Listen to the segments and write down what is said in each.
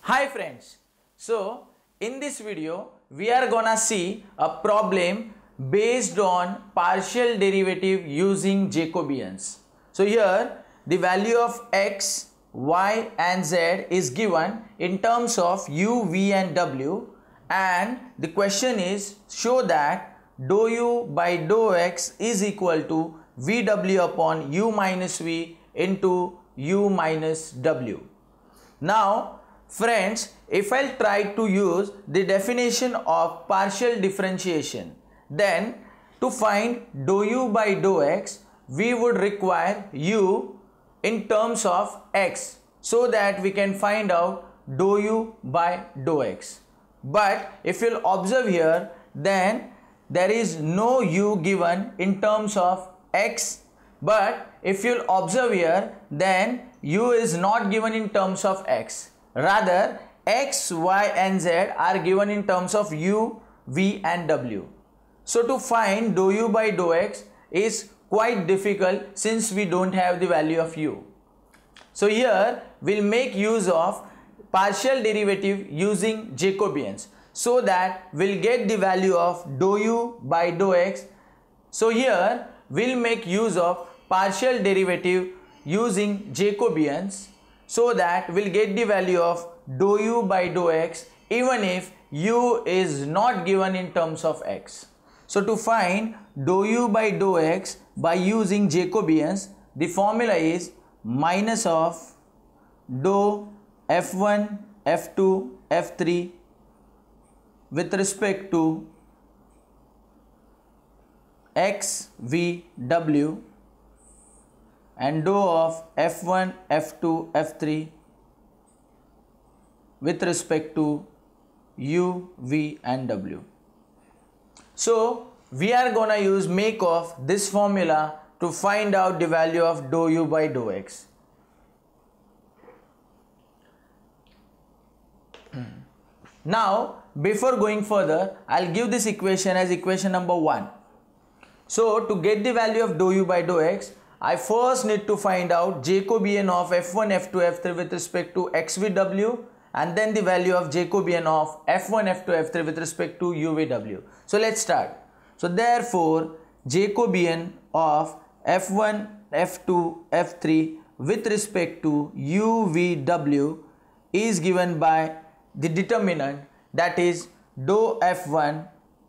Hi friends, so in this video we are gonna see a problem based on partial derivative using Jacobians. So here the value of x, y and z is given in terms of u, v and w, and the question is show that dou u by dou x is equal to vw upon u minus v into u minus w. Now friends, if I'll try to use the definition of partial differentiation, then to find dou u by dou x, we would require u in terms of x so that we can find out dou u by dou x. But if you'll observe here, then there is no u given in terms of x, but if you'll observe here, then u is not given in terms of x. Rather, x, y and z are given in terms of u, v and w. So to find dou u by dou x is quite difficult since we don't have the value of u. So here we'll make use of partial derivative using Jacobians so that we'll get the value of dou u by dou x. So here we'll make use of partial derivative using Jacobians so that we'll get the value of dou u by dou x even if u is not given in terms of x. So to find dou u by dou x by using Jacobians, the formula is minus of dou f1, f2, f3 with respect to x, v, w and dou of f1, f2, f3 with respect to u, v and w. So we are gonna use make of this formula to find out the value of dou u by dou x. Now before going further, I'll give this equation as equation number 1. So to get the value of dou u by dou x, I first need to find out Jacobian of f1, f2, f3 with respect to x, v, w, and then the value of Jacobian of f1, f2, f3 with respect to u, v, w. So let's start. So therefore Jacobian of f1, f2, f3 with respect to u, v, w is given by the determinant, that is dou f1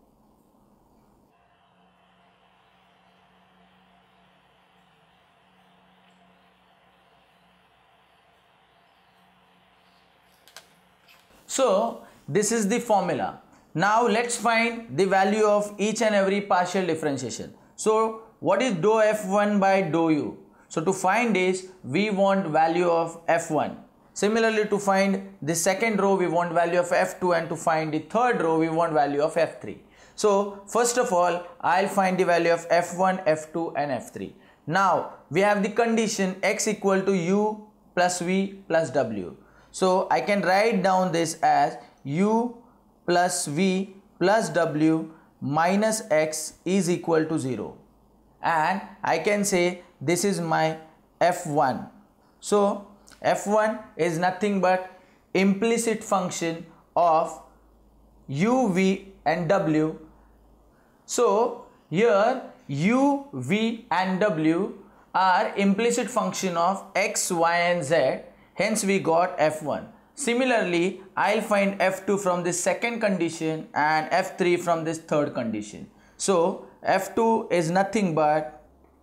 So this is the formula. Now let's find the value of each and every partial differentiation. So what is dou f1 by dou u? So to find this, we want value of f1. Similarly, to find the second row, we want value of f2, and to find the third row, we want value of f3. So first of all, I'll find the value of f1, f2 and f3. Now we have the condition x equal to u plus v plus w. So I can write down this as u plus v plus w minus x is equal to 0, and I can say this is my f1. So f1 is nothing but implicit function of u, v and w. So here u, v and w are implicit function of x, y and z. Hence we got f1. Similarly, I'll find f2 from this second condition and f3 from this third condition. So f2 is nothing but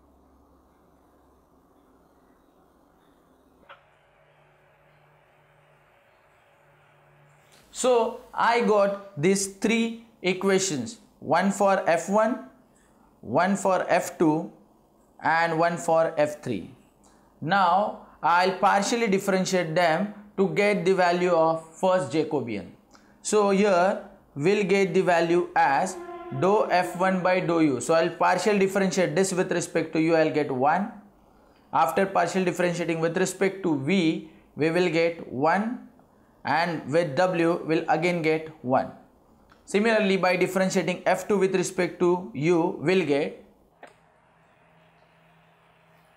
so I got these three equations, one for f1, one for f2 and one for f3. Now I'll partially differentiate them to get the value of first Jacobian. So here we'll get the value as dou f1 by dou u. So I'll partially differentiate this with respect to u, I'll get 1. After partial differentiating with respect to v, we will get 1, and with w we'll again get 1. Similarly, by differentiating f2 with respect to u, we'll get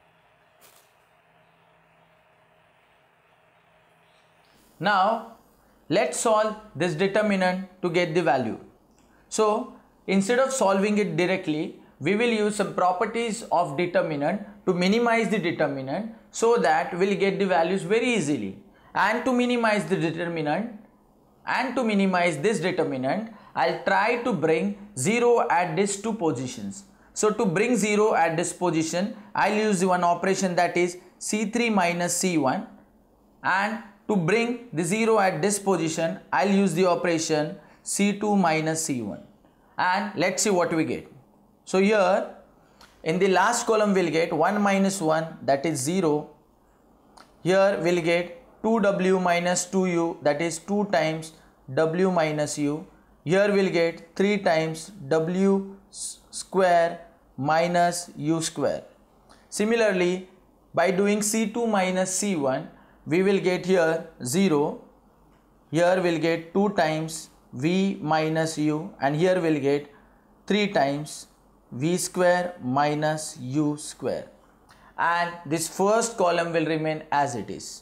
Now let's solve this determinant to get the value. So instead of solving it directly, we will use some properties of determinant to minimize the determinant so that we'll get the values very easily. And to minimize the determinant and to minimize this determinant, I'll try to bring 0 at these two positions. So to bring 0 at this position, I'll use one operation, that is C3 minus C1, and to bring the 0 at this position, I'll use the operation C2 minus C1, and let's see what we get. So here in the last column we'll get 1 minus 1, that is 0. Here we'll get 2w minus 2u, that is 2 times w minus u. Here we'll get 3 times w square minus u square. Similarly, by doing C2 minus C1, we will get here 0. Here we'll get 2 times v minus u, and here we'll get 3 times v square minus u square. And this first column will remain as it is.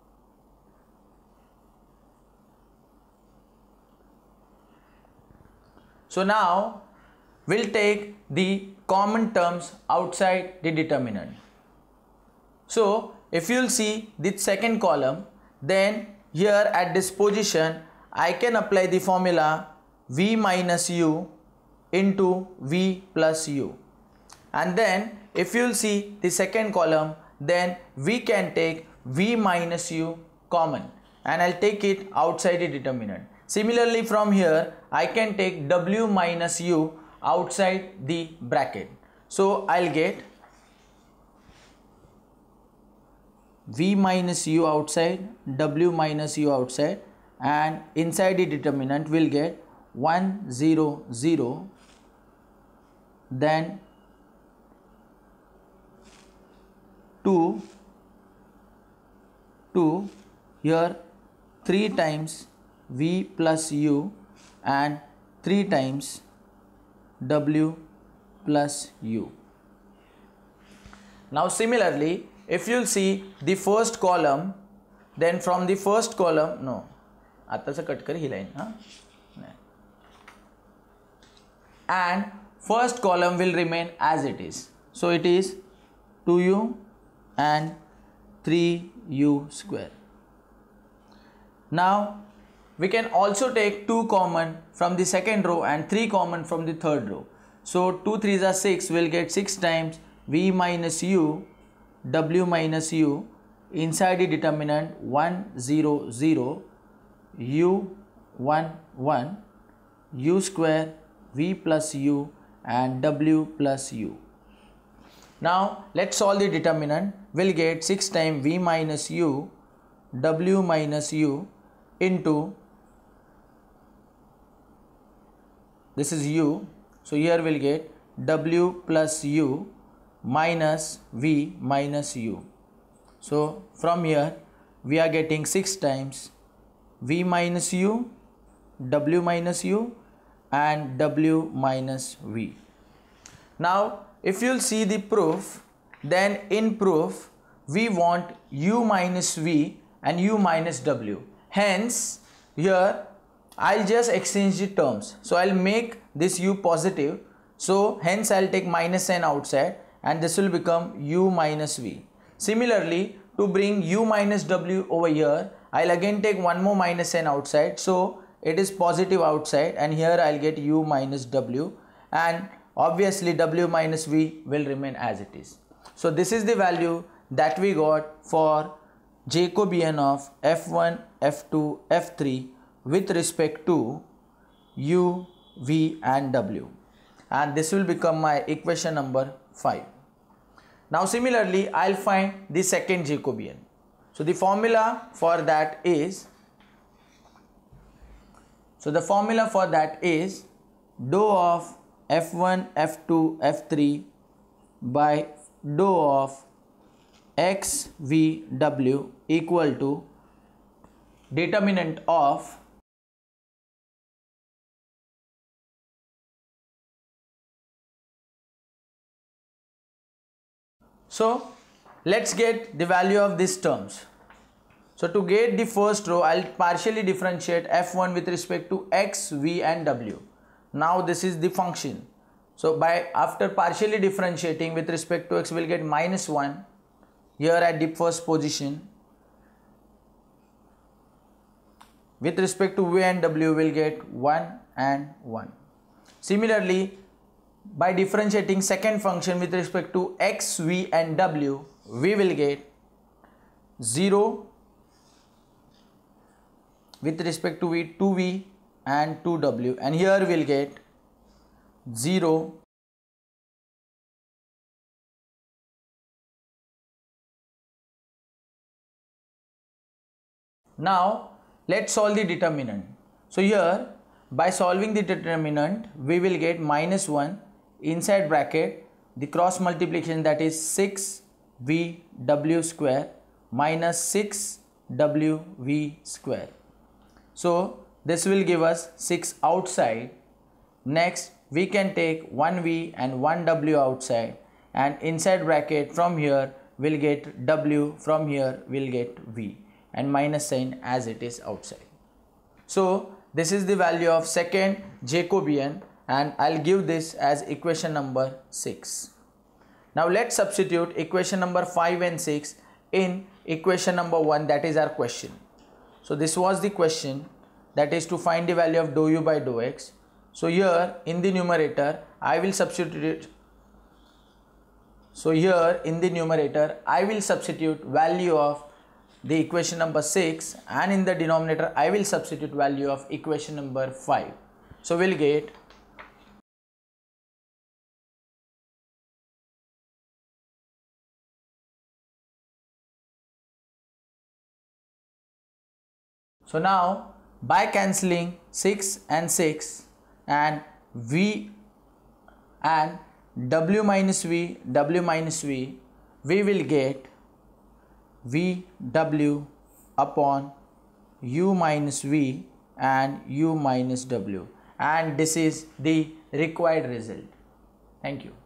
So now we'll take the common terms outside the determinant. So if you'll see the second column, then here at this position I can apply the formula v minus u into v plus u. And then if you'll see the second column, then we can take v minus u common, and I'll take it outside the determinant. Similarly, from here I can take w minus u outside the bracket. So I'll get v minus u outside, w minus u outside, and inside the determinant we'll get 1 0 0, then 2 2, here 3 times v plus u and 3 times w plus u. Now similarly, if you'll see the first column, then from the first column, no, आता से cut कर ही line, हाँ, and first column will remain as it is. So it is 2u and 3u square. Now we can also take 2 common from the second row and 3 common from the third row. So 2 3s are 6, we'll get 6 times v minus u, w minus u, inside the determinant 1 0 0, u 1 1, u square, v plus u and w plus u. Now let's solve the determinant. We'll get 6 times v minus u, w minus u into, this is u, so here we'll get w plus u minus v minus u. So from here we are getting 6 times v minus u, w minus u and w minus v. Now if you'll see the proof, then in proof we want u minus v and u minus w. Hence here I'll just exchange the terms. So I'll make this u positive, so hence I'll take minus n outside and this will become u minus v. Similarly, to bring u minus w over here, I'll again take one more minus n outside, so it is positive outside, and here I'll get u minus w, and obviously w minus v will remain as it is. So this is the value that we got for Jacobian of f1, f2, f3 with respect to u, v and w, and this will become my equation number 5. Now similarly I'll find the second Jacobian. So the formula for that is, dou of f1, f2, f3 by dou of x, v, w equal to determinant of So let's get the value of these terms. So to get the first row, I'll partially differentiate f1 with respect to x, v and w. Now this is the function. So after partially differentiating with respect to x, we'll get -1 here at the first position. With respect to v and w, we'll get 1 and 1. Similarly, by differentiating second function with respect to x, v and w, we will get 0 with respect to v, 2v and 2w, and here we'll get 0 . Now let's solve the determinant. So here by solving the determinant, we will get -1 inside bracket the cross multiplication, that is 6vw square minus 6wv square. So this will give us 6 outside. Next we can take 1v and 1w outside, and inside bracket from here we'll get w, from here we'll get v, and minus sign as it is outside. So this is the value of second Jacobian, and I'll give this as equation number 6. Now let's substitute equation number 5 and 6 in equation number 1, that is our question. So this was the question, that is to find the value of dou u by dou x. So here in the numerator I will substitute it. So here in the numerator I will substitute value of the equation number 6, and in the denominator I will substitute value of equation number 5. So we'll get so now by cancelling 6 and 6 and v and w minus v, we will get vw upon u minus v and u minus w, and this is the required result. Thank you.